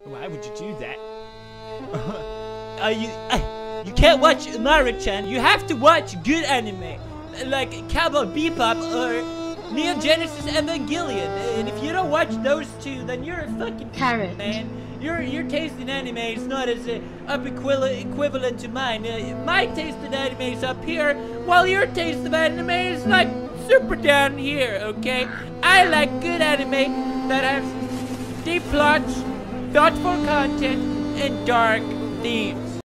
Why would you do that? You can't watch Maru-chan. You have to watch good anime, like Cowboy Bebop or Neo Genesis Evangelion. And if you don't watch those two, then you're a fucking carrot, man. Your taste in anime is not as equivalent to mine. My taste in anime is up here, while your taste of anime is like super down here. Okay, I like good anime that has deep plots, thoughtful content, and dark themes.